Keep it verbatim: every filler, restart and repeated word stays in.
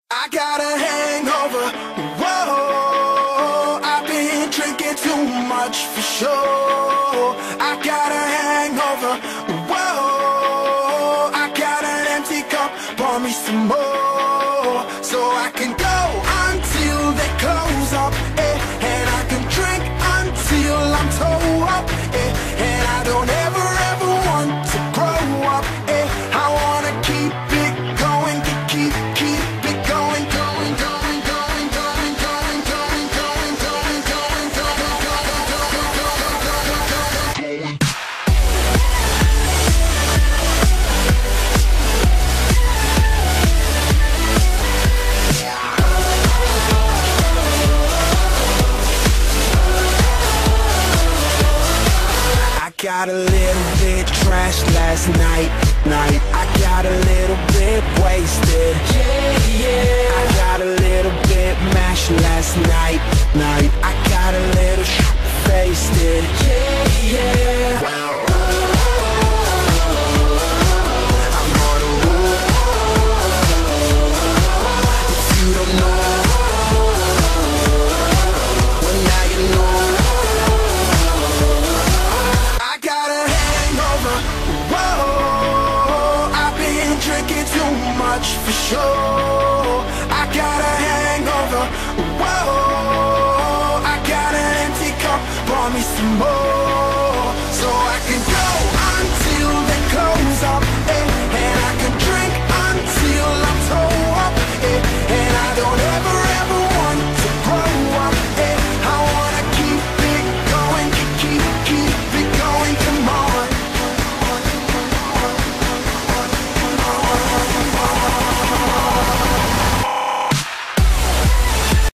I got a hangover, whoa, I've been drinking too much for sure. I got a hangover, whoa, I got an empty cup, pour me some more. So I can go until they close up, eh, and I can drink until I'm toe up, eh, and I don't ever ever want to grow up, eh, I wanna keep it going, keep, keep it going, going, going, going, going, going, going, going, going, going, going, going, going, going. I got a little bit trashed last night, night. I got a little bit wasted, yeah, yeah. I got a little bit mashed last night, night.